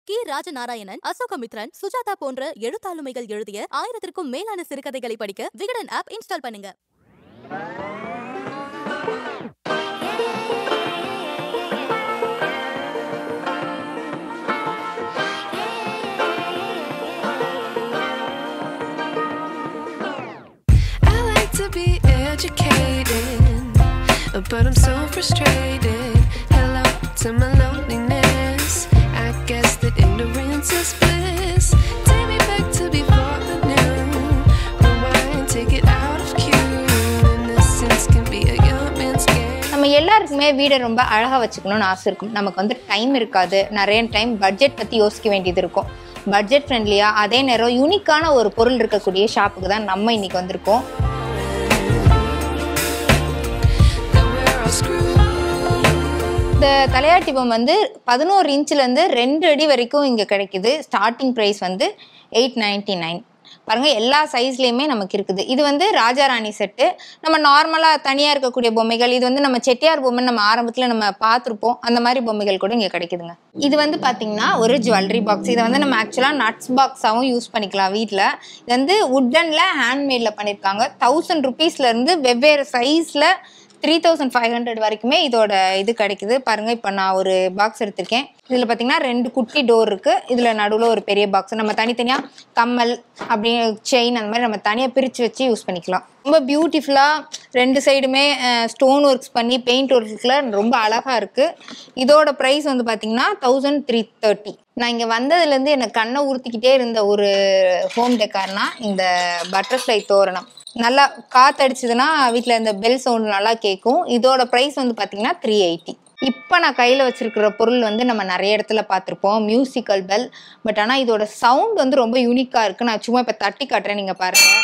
K Rajanarayanan, Ashokamitran, Sujatha போன்ற எழுத்தாளுமைகள் எழுதிய 1000க்கும் மேலான சிறுகதைகளை படிக்க விகடன் ஆப் இன்ஸ்டால் பண்ணுங்க. But I'm so frustrated. Hello to my loneliness. I guess that ignorance is bliss. Take me back to before the new. Rewind, take it out of cue. Innocence can be a young man's game. நம்ம எல்லாருக்குமே வீடை ரொம்ப அழகா வச்சுக்கணும்னு ஆசை இருக்கும். நமக்கு வந்து டைம் இருக்காது. நிறைய டைம் பட்ஜெட் பத்தி யோசிக்க வேண்டியது இருக்கும். பட்ஜெட் ஃப்ரெண்ட்லியா அதே நேரம் யூனிக்கான ஒரு பொருள் இருக்கக்கூடிய ஷாப்புக்கு தான் நம்ம இன்னைக்கு வந்திருக்கோம். இந்த தலையாட்டி பொம்மை வந்து 11 இன்ச்லேருந்து 2 அடி வரைக்கும் இங்கே கிடைக்குது. ஸ்டார்டிங் ப்ரைஸ் வந்து 899. பாருங்கள், எல்லா சைஸ்லேயுமே நமக்கு இருக்குது. இது வந்து ராஜாராணி செட்டு. நம்ம நார்மலாக தனியாக இருக்கக்கூடிய பொம்மைகள், இது வந்து நம்ம செட்டியார் பொம்மை நம்ம ஆரம்பத்தில் நம்ம பார்த்துருப்போம். அந்த மாதிரி பொம்மைகள் கூட இங்கே கிடைக்குதுங்க. இது வந்து பார்த்திங்கன்னா ஒரு ஜுவல்லரி பாக்ஸ். இதை வந்து நம்ம ஆக்சுவலாக நட்ஸ் பாக்ஸாகவும் யூஸ் பண்ணிக்கலாம் வீட்டில். இது வந்து வுட்டனில் ஹேண்ட்மேடில் பண்ணியிருக்காங்க. 1000 ருபீஸ்லேருந்து வெவ்வேறு சைஸில் 3500 வரைக்குமே இதோட இது கிடைக்குது. பாருங்கள், இப்போ நான் ஒரு பாக்ஸ் எடுத்திருக்கேன். இதில் பார்த்தீங்கன்னா 2 குட்டி டோர் இருக்குது. இதில் நடுவில் ஒரு பெரிய பாக்ஸ். நம்ம தனித்தனியாக கம்மல் அப்படி செயின் அந்த மாதிரி நம்ம தனியாக பிரித்து வச்சு யூஸ் பண்ணிக்கலாம். ரொம்ப பியூட்டிஃபுல்லாக 2 சைடுமே ஸ்டோன் ஒர்க்ஸ் பண்ணி பெயிண்ட் ஒர்க்ஸில் ரொம்ப அழகாக இருக்குது. இதோட ப்ரைஸ் வந்து பார்த்திங்கன்னா 1330. நான் இங்கே வந்ததுலேருந்து எனக்கு கண்ணை உறுத்திக்கிட்டே இருந்த ஒரு ஹோம் டெக்கார்னா இந்த பட்டர்ஃப்ளை தோரணம். நல்லா காற்றடிச்சதுன்னா வீட்டில் இந்த பெல் சவுண்ட் நல்லா கேட்கும். இதோட ப்ரைஸ் வந்து பார்த்திங்கன்னா 380. இப்போ நான் கையில் வச்சுருக்கிற பொருள் வந்து நம்ம நிறைய இடத்துல பார்த்துருப்போம், மியூசிக்கல் பெல். பட் ஆனால் இதோட சவுண்ட் வந்து ரொம்ப யூனிக்காக இருக்குது. நான் சும்மா இப்போ தட்டி காட்டுறேன், நீங்கள் பாருங்கள்.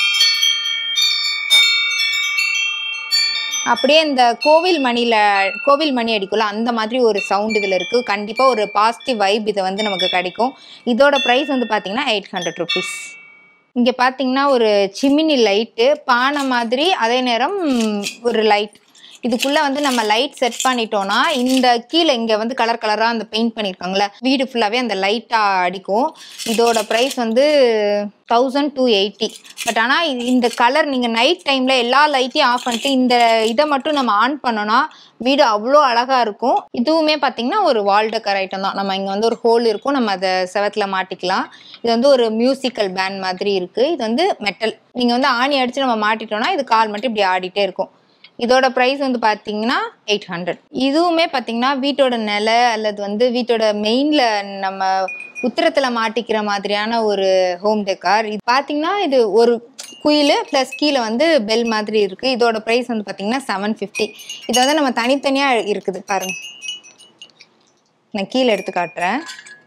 அப்படியே இந்த கோவில் மணி அடிக்கும்ல, அந்த மாதிரி ஒரு சவுண்ட் இதில் இருக்குது. கண்டிப்பாக ஒரு பாசிட்டிவ் வைப் இதை வந்து நமக்கு கிடைக்கும். இதோட ப்ரைஸ் வந்து பார்த்திங்கன்னா 800 ருபீஸ். இங்கே பார்த்தீங்கன்னா ஒரு சிமினி லைட்டு, பானை மாதிரி, அதே நேரம் ஒரு லைட். இதுக்குள்ளே வந்து நம்ம லைட் செட் பண்ணிட்டோன்னா இந்த கீழே இங்கே வந்து கலர் கலராக அந்த பெயிண்ட் பண்ணியிருக்காங்களே, வீடு ஃபுல்லாகவே அந்த லைட்டாக அடிக்கும். இதோட ப்ரைஸ் வந்து 1280. பட் ஆனால் இந்த கலர் நீங்கள் நைட் டைமில் எல்லா லைட்டையும் ஆஃப் பண்ணிட்டு இந்த இதை மட்டும் நம்ம ஆன் பண்ணோன்னா வீடு அவ்வளோ அழகாக இருக்கும். இதுவுமே பார்த்திங்கன்னா ஒரு வால் டெக்கர் ஐட்டம் தான். நம்ம இங்கே வந்து ஒரு ஹோல் இருக்கும், நம்ம அதை செவத்தில் மாட்டிக்கலாம். இது வந்து ஒரு மியூசிக்கல் பேண்ட் மாதிரி இருக்குது. இது வந்து மெட்டல். நீங்கள் வந்து ஆணி அடித்து நம்ம மாட்டிட்டோன்னா இது கால் மட்டும் இப்படி ஆடிட்டே இருக்கும். இதோட ப்ரைஸ் வந்து பார்த்தீங்கன்னா 800. இதுவுமே பார்த்தீங்கன்னா வீட்டோட நிலை அல்லது வந்து வீட்டோட மெயினில் நம்ம உத்திரத்தில் மாட்டிக்கிற மாதிரியான ஒரு ஹோம் டெக்கார். இது பார்த்தீங்கன்னா இது ஒரு குயில் ப்ளஸ் கீழே வந்து பெல் மாதிரி இருக்குது. இதோட ப்ரைஸ் வந்து பார்த்தீங்கன்னா 750. இது வந்து நம்ம தனித்தனியாக இருக்குது பாருங்கள். நான் கீழே எடுத்து காட்டுறேன்.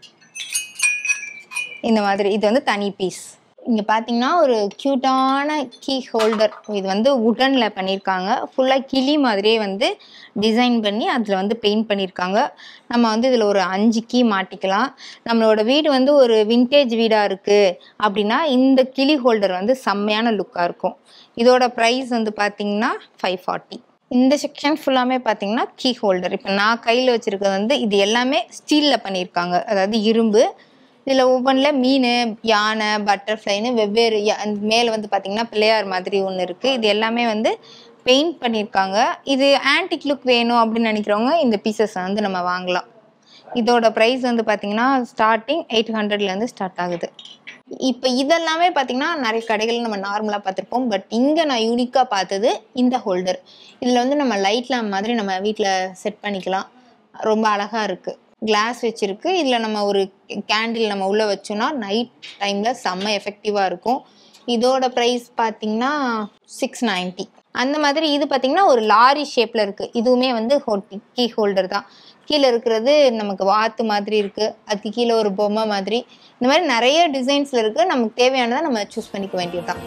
இந்த மாதிரி இது வந்து தனி பீஸ். இங்கே பார்த்தீங்கன்னா ஒரு க்யூட்டான கீ ஹோல்டர். இது வந்து வுட்டனில் பண்ணியிருக்காங்க. ஃபுல்லாக கிளி மாதிரியே வந்து டிசைன் பண்ணி அதில் வந்து பெயிண்ட் பண்ணியிருக்காங்க. நம்ம வந்து இதில் ஒரு 5 கீ மாட்டிக்கலாம். நம்மளோட வீடு வந்து ஒரு விண்டேஜ் வீடாக இருக்குது அப்படின்னா இந்த கிளி ஹோல்டர் வந்து செம்மையான லுக்காக இருக்கும். இதோட ப்ரைஸ் வந்து பார்த்திங்கன்னா 540. இந்த செக்ஷன் ஃபுல்லாமே பார்த்தீங்கன்னா கீ ஹோல்டர். இப்போ நான் கையில் வச்சுருக்கிறது வந்து இது எல்லாமே ஸ்டீலில் பண்ணியிருக்காங்க, அதாவது இரும்பு. இதில் ஒவ்வொன்றில் மீன், யானை, பட்டர்ஃப்ளைன்னு வெவ்வேறு மேலே வந்து பார்த்திங்கன்னா பிள்ளையார் மாதிரி ஒன்று இருக்குது. இது எல்லாமே வந்து பெயிண்ட் பண்ணியிருக்காங்க. இது ஆன்டிக் லுக் வேணும் அப்படின்னு நினைக்கிறவங்க இந்த பீசஸ் வந்து நம்ம வாங்கலாம். இதோட ப்ரைஸ் வந்து பார்த்திங்கன்னா ஸ்டார்டிங் 800லேருந்து ஸ்டார்ட் ஆகுது. இப்போ இதெல்லாமே பார்த்திங்கன்னா நிறைய கடைகள் நம்ம நார்மலாக பார்த்துருப்போம். பட் இங்கே நான் யூனிக்காக பார்த்தது இந்த ஹோல்டர். இதில் வந்து நம்ம லைட் லேம்ப் மாதிரி நம்ம வீட்டில் செட் பண்ணிக்கலாம். ரொம்ப அழகாக இருக்குது. கிளாஸ் வச்சுருக்கு. இதில் நம்ம ஒரு கேண்டில் நம்ம உள்ளே வச்சோன்னா நைட் டைமில் செம்ம எஃபெக்டிவாக இருக்கும். இதோட ப்ரைஸ் பார்த்திங்கன்னா 690. அந்த மாதிரி இது பார்த்திங்கன்னா ஒரு லாரி ஷேப்பில் இருக்குது. இதுவுமே வந்து கீ ஹோல்டர் தான். கீழே இருக்கிறது நமக்கு வாத்து மாதிரி இருக்குது, அதுக்கு கீழே ஒரு பொம்மை மாதிரி, இந்த மாதிரி நிறைய டிசைன்ஸில் இருக்குது. நமக்கு தேவையானதை நம்ம சூஸ் பண்ணிக்க வேண்டியது தான்.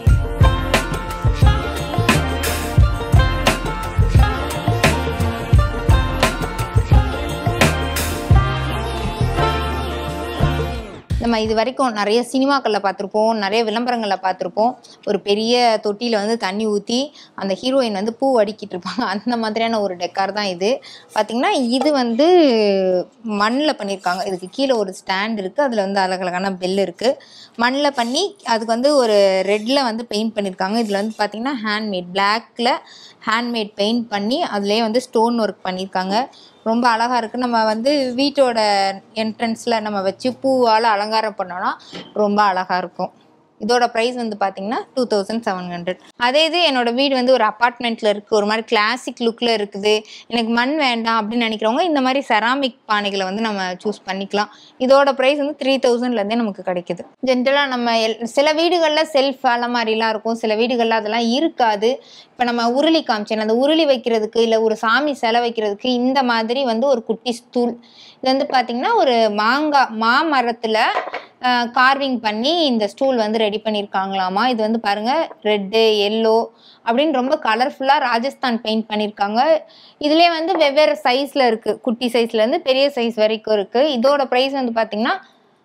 இந்த நம்ம இது வரைக்கும் நிறைய சினிமாக்களில் பார்த்துருப்போம், நிறைய விளம்பரங்களில் பார்த்துருப்போம். ஒரு பெரிய தொட்டியில் வந்து தண்ணி ஊற்றி அந்த ஹீரோயின் வந்து பூ அடிக்கிட்டு இருப்பாங்க. அந்த மாதிரியான ஒரு டெக்கார் தான் இது. பார்த்திங்கன்னா இது வந்து மண்ணில் பண்ணியிருக்காங்க. இதுக்கு கீழே ஒரு ஸ்டாண்ட் இருக்குது, அதில் வந்து அழகழகான பெல் இருக்குது. மண்ணில் பண்ணி அதுக்கு வந்து ஒரு ரெட்டில் வந்து பெயிண்ட் பண்ணியிருக்காங்க. இதில் வந்து பார்த்திங்கன்னா ஹேண்ட்மேட், பிளாக்கில் ஹேண்ட்மேட் பெயிண்ட் பண்ணி அதுலேயே வந்து ஸ்டோன் ஒர்க் பண்ணியிருக்காங்க. ரொம்ப அழகாக இருக்குது. நம்ம வந்து வீட்டோட என்ட்ரன்ஸில் நம்ம வச்சு பூவால் அலங்காரம் பண்ணோன்னா ரொம்ப அழகாக இருக்கும். இதோட ப்ரைஸ் வந்து பார்த்திங்கன்னா 2700. அதே இது என்னோடய வீடு வந்து ஒரு அப்பார்ட்மெண்ட்டில் இருக்குது, ஒரு மாதிரி கிளாசிக் லுக்கில் இருக்குது, எனக்கு மண் வேண்டாம் அப்படின்னு நினைக்கிறவங்க இந்த மாதிரி செராமிக் பானைகளை வந்து நம்ம சூஸ் பண்ணிக்கலாம். இதோட ப்ரைஸ் வந்து 3000லேருந்தே நமக்கு கிடைக்குது. ஜென்ரலாக நம்ம சில வீடுகளில் செல்ஃப் அலமாரிலாம் இருக்கும், சில வீடுகளில் அதெல்லாம் இருக்காது. இப்போ நம்ம உருளி காமிச்சேன், அந்த உருளி வைக்கிறதுக்கு இல்லை ஒரு சாமி சிலை வைக்கிறதுக்கு இந்த மாதிரி வந்து ஒரு குட்டி ஸ்டூல். இது வந்து பார்த்திங்கன்னா ஒரு மாமரத்தில் கார்விங் பண்ணி இந்த ஸ்டூல் வந்து ரெடி பண்ணியிருக்காங்களாமா. இது வந்து பாருங்கள் ரெட்டு எல்லோ அப்படின்னு ரொம்ப கலர்ஃபுல்லாக ராஜஸ்தான் பெயிண்ட் பண்ணியிருக்காங்க. இதுலேயே வந்து வெவ்வேறு சைஸில் இருக்குது, குட்டி சைஸ்லேருந்து பெரிய சைஸ் வரைக்கும் இருக்குது. இதோட ப்ரைஸ் வந்து பார்த்திங்கன்னா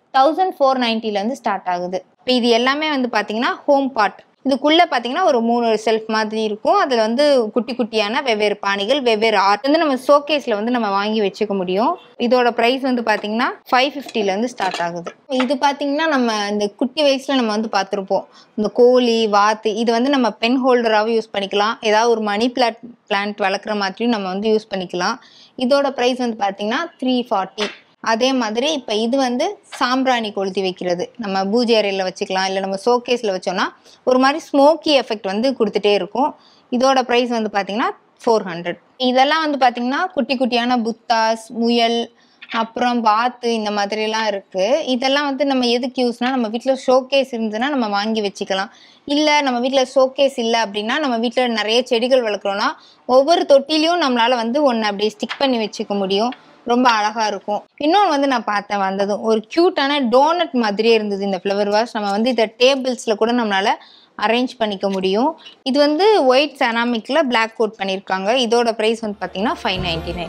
1490 ஸ்டார்ட் ஆகுது. இப்போ இது எல்லாமே வந்து பார்த்திங்கன்னா ஹோம் பாட். இதுக்குள்ளே பார்த்தீங்கன்னா ஒரு 3 செல்ஃப் மாதிரி இருக்கும். அதில் வந்து குட்டி குட்டியான வெவ்வேறு பானைகள், வெவ்வேறு ஆர்ட் வந்து நம்ம ஷோகேஸில் வந்து நம்ம வாங்கி வச்சுக்க முடியும். இதோட ப்ரைஸ் வந்து பார்த்தீங்கன்னா 550 ஸ்டார்ட் ஆகுது. இது பார்த்தீங்கன்னா நம்ம இந்த குட்டி வயசில் நம்ம வந்து பார்த்துருப்போம், இந்த கோழி வாத்து இது வந்து நம்ம பென் ஹோல்டராகவும் யூஸ் பண்ணிக்கலாம். ஏதாவது ஒரு மணி பிளான்ட் வளர்க்குற மாதிரியும் நம்ம வந்து யூஸ் பண்ணிக்கலாம். இதோட ப்ரைஸ் வந்து பார்த்தீங்கன்னா 340. அதே மாதிரி இப்போ இது வந்து சாம்பிராணி கொளுத்தி வைக்கிறது, நம்ம பூஜை அறையில் வச்சுக்கலாம், இல்லை நம்ம ஷோகேஸில் வச்சோன்னா ஒரு மாதிரி ஸ்மோக்கி எஃபெக்ட் வந்து கொடுத்துட்டே இருக்கும். இதோட ப்ரைஸ் வந்து பார்த்திங்கன்னா 400. இதெல்லாம் வந்து பார்த்திங்கன்னா குட்டி குட்டியான புத்தாஸ், முயல், அப்புறம் வாத்து இந்த மாதிரிலாம் இருக்குது. இதெல்லாம் வந்து நம்ம எதுக்கு யூஸ்னால், நம்ம வீட்டில் ஷோகேஸ் இருந்ததுன்னா நம்ம வாங்கி வச்சுக்கலாம். இல்லை நம்ம வீட்டில் ஷோகேஸ் இல்லை அப்படின்னா நம்ம வீட்டில் நிறைய செடிகள் வளர்க்குறோன்னா ஒவ்வொரு தொட்டிலையும் நம்மளால் வந்து ஒன்று அப்படியே ஸ்டிக் பண்ணி வச்சுக்க முடியும். ரொம்ப அழகாக இருக்கும். இன்னொன்று வந்து நான் பார்த்தேன் வந்ததும் ஒரு க்யூட்டான டோனட் மாதிரியே இருந்தது இந்த ஃப்ளவர் வாஷ். நம்ம வந்து இதை டேபிள்ஸில் கூட நம்மளால் அரேஞ்ச் பண்ணிக்க முடியும். இது வந்து ஒயிட் செராமிக்கில் பிளாக் கோட் பண்ணியிருக்காங்க. இதோட ப்ரைஸ் வந்து பார்த்தீங்கன்னா 599.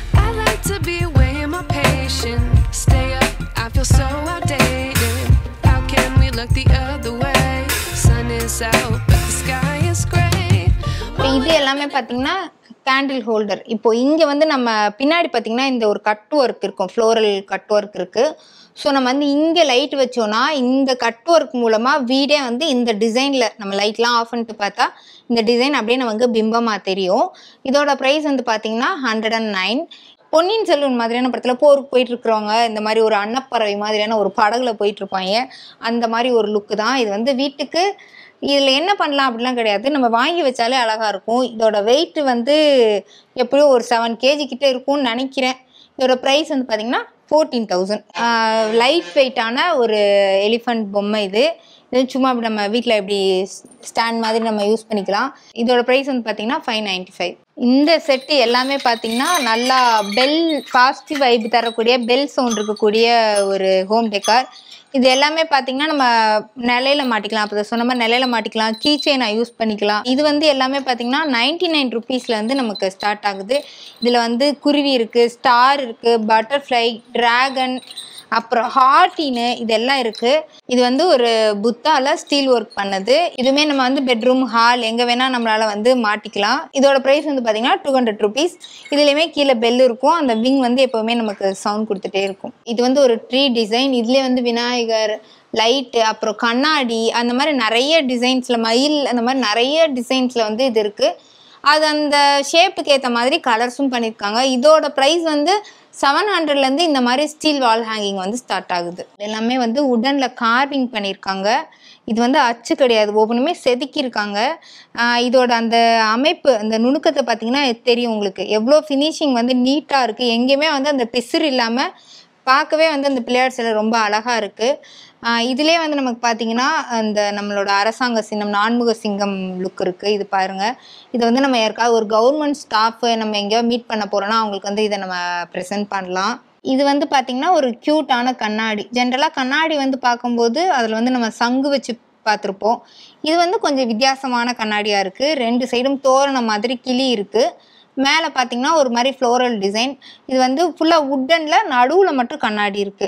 இது எல்லாமே பார்த்தீங்கன்னா கேண்டில் ஹோல்டர். இப்போ இங்கே வந்து நம்ம பின்னாடி பார்த்தீங்கன்னா இந்த ஒரு கட் ஒர்க் இருக்கும், ஃப்ளோரல் கட் ஒர்க் இருக்குது. ஸோ நம்ம வந்து இங்கே லைட் வச்சோன்னா இந்த கட் ஒர்க் மூலமாக வீடே வந்து இந்த டிசைனில் நம்ம லைட்லாம் ஆஃப் பண்ணிட்டு பார்த்தா இந்த டிசைன் அப்படியே நமக்கு பிம்பமாக தெரியும். இதோட ப்ரைஸ் வந்து பார்த்தீங்கன்னா 109. பொன்னியின் செல்வன் மாதிரியான படத்தில் போருக்கு போயிட்டுருக்குறவங்க இந்த மாதிரி ஒரு அன்னப்பறவை மாதிரியான ஒரு படகுல போயிட்டுருப்பாங்க, அந்த மாதிரி ஒரு லுக்கு தான் இது. வந்து வீட்டுக்கு இதில் என்ன பண்ணலாம் அப்படிலாம் கிடையாது, நம்ம வாங்கி வச்சாலே அழகாக இருக்கும். இதோட வெயிட் வந்து எப்படியும் ஒரு 7 kg கிட்டே இருக்கும்னு நினைக்கிறேன். இதோட ப்ரைஸ் வந்து பார்த்திங்கன்னா 14,000. லைட் வெயிட்டான ஒரு எலிஃபண்ட் பொம்மை இது. இது சும்மா அப்படி நம்ம வீட்டில் இப்படி ஸ்டாண்ட் மாதிரி நம்ம யூஸ் பண்ணிக்கலாம். இதோட ப்ரைஸ் வந்து பார்த்திங்கன்னா 595. இந்த செட்டு எல்லாமே பார்த்திங்கன்னா நல்லா பெல், பாசிட்டிவ் வைப் தரக்கூடிய பெல் சவுண்ட் இருக்கக்கூடிய ஒரு ஹோம் டெக்கார். இது எல்லாமே பார்த்திங்கன்னா நம்ம நிலையில மாட்டிக்கலாம், அப்போ சொன்ன மாதிரி நிலையில மாட்டிக்கலாம், கீ செயினை யூஸ் பண்ணிக்கலாம். இது வந்து எல்லாமே பார்த்திங்கன்னா 99 rupeesல வந்து நமக்கு ஸ்டார்ட் ஆகுது. இதில் வந்து குருவி இருக்குது, ஸ்டார் இருக்குது, பட்டர்ஃப்ளை, ட்ராகன், அப்புறம் ஹார்டின்னு இதெல்லாம் இருக்குது. இது வந்து ஒரு புத்தால ஸ்டீல் ஒர்க் பண்ணது. இதுவுமே நம்ம வந்து பெட்ரூம், ஹால் எங்கே வேணால் நம்மளால் வந்து மாட்டிக்கலாம். இதோட ப்ரைஸ் வந்து பார்த்திங்கன்னா 200 rupees. இதுலேயுமே கீழே பெல் இருக்கும், அந்த விங் வந்து எப்போவுமே நமக்கு சவுண்ட் கொடுத்துட்டே இருக்கும். இது வந்து ஒரு ட்ரீ டிசைன். இதுலேயே வந்து விநாயகர், லைட்டு, அப்புறம் கண்ணாடி, அந்த மாதிரி நிறைய டிசைன்ஸில் மயில், அந்த மாதிரி நிறைய டிசைன்ஸில் வந்து இது இருக்குது. அது அந்த ஷேப்புக்கு ஏற்ற மாதிரி கலர்ஸும் பண்ணியிருக்காங்க. இதோட ப்ரைஸ் வந்து 700லேருந்து இந்த மாதிரி ஸ்டீல் வால் ஹேங்கிங் வந்து ஸ்டார்ட் ஆகுது. எல்லாமே வந்து உடனில் கார்விங் பண்ணியிருக்காங்க. இது வந்து அச்சு கிடையாது, ஒவ்வொன்றுமே செதுக்கியிருக்காங்க. இதோட அந்த அமைப்பு, அந்த நுணுக்கத்தை பார்த்திங்கன்னா தெரியும் உங்களுக்கு, எவ்வளோ ஃபினிஷிங் வந்து நீட்டாக இருக்குது. எங்கேயுமே வந்து அந்த பிசுறு இல்லாமல் பார்க்கவே வந்து அந்த பிள்ளையார் சிலை ரொம்ப அழகாக இருக்குது. இதிலே வந்து நமக்கு பார்த்திங்கன்னா அந்த நம்மளோட அரசாங்க சின்னம், நான்முக சிங்கம் லுக் இருக்குது. இது பாருங்கள், இது வந்து நம்ம யாருக்காவது ஒரு கவர்மெண்ட் ஸ்டாஃபு நம்ம எங்கேயோ மீட் பண்ண போகிறோன்னா அவங்களுக்கு வந்து இதை நம்ம ப்ரெசென்ட் பண்ணலாம். இது வந்து பார்த்திங்கன்னா ஒரு க்யூட்டான கண்ணாடி. ஜென்ரலாக கண்ணாடி வந்து பார்க்கும்போது அதில் வந்து நம்ம சங்கு வச்சு பார்த்துருப்போம். இது வந்து கொஞ்சம் வித்தியாசமான கண்ணாடியாக இருக்குது. 2 சைடும் தோரணம் மாதிரி கிளி இருக்குது. மேலே பார்த்திங்கன்னா ஒரு மாதிரி ஃப்ளோரல் டிசைன். இது வந்து ஃபுல்லாக உட்டனில் நடுவில் மட்டும் கண்ணாடி இருக்குது.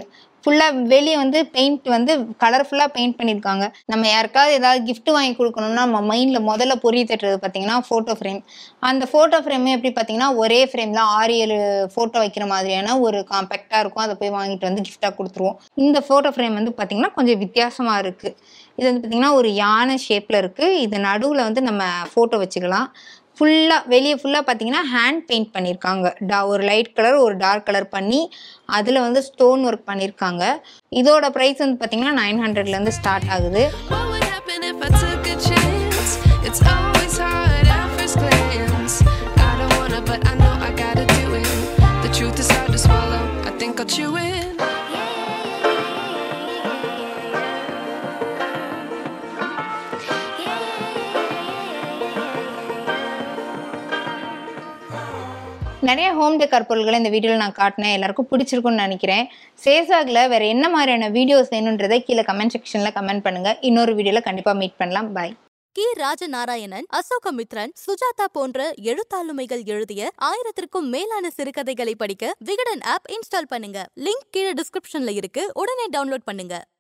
ஃபுல்லாக வெளியே வந்து பெயிண்ட் வந்து கலர்ஃபுல்லாக பெயிண்ட் பண்ணியிருக்காங்க. நம்ம யாருக்காவது ஏதாவது கிஃப்ட் வாங்கி கொடுக்கணும்னா நம்ம மைண்டில் முதல்ல பொறி தட்டுறது பார்த்தீங்கன்னா ஃபோட்டோ ஃப்ரேம். அந்த ஃபோட்டோ ஃப்ரேமே எப்படி பார்த்தீங்கன்னா ஒரே ஃப்ரேமில் 6-7 ஃபோட்டோ வைக்கிற மாதிரியான ஒரு காம்பேக்டாக இருக்கும். அதை போய் வாங்கிட்டு வந்து கிஃப்டாக கொடுத்துருவோம். இந்த ஃபோட்டோ ஃப்ரேம் வந்து பார்த்தீங்கன்னா கொஞ்சம் வித்தியாசமாக இருக்குது. இது வந்து பார்த்தீங்கன்னா ஒரு யானை ஷேப்பில் இருக்குது. இது நடுவில் வந்து நம்ம ஃபோட்டோ வச்சுக்கலாம். ஃபுல்லாக வெளியே ஃபுல்லாக பார்த்தீங்கன்னா ஹேண்ட் பெயிண்ட் பண்ணியிருக்காங்க. ஒரு லைட் கலர் ஒரு டார்க் கலர் பண்ணி அதில் வந்து ஸ்டோன் ஒர்க் பண்ணியிருக்காங்க. இதோட ப்ரைஸ் வந்து பார்த்தீங்கன்னா 900லேருந்து ஸ்டார்ட் ஆகுது. What would happen if I took a chance? It's always hard at first glance. I don't wanna, but I know I gotta do it. The truth is hard to swallow. I think I'll chew it. நிறைய home decor பொருட்களை இந்த வீடியோவில் நான் காட்டினேன். எல்லாருக்கும் பிடிச்சிருக்குன்னு நினைக்கிறேன். சேசாகில் வேறு என்ன மாதிரியான வீடியோஸ் வேணுன்றதை கீழே கமெண்ட் செக்ஷனில் கமெண்ட் பண்ணுங்கள். இன்னொரு வீடியோவில் கண்டிப்பாக மீட் பண்ணலாம். பாய். கி ராஜநாராயணன், அசோகமித்ரன், சுஜாதா போன்ற எழுத்தாளுமைகள் எழுதிய 1000க்கும் மேலான சிறுகதைகளை படிக்க விகடன் ஆப் இன்ஸ்டால் பண்ணுங்க. லிங்க் கீழே டிஸ்கிரிப்ஷன்ல இருக்கு. உடனே டவுன்லோட் பண்ணுங்க.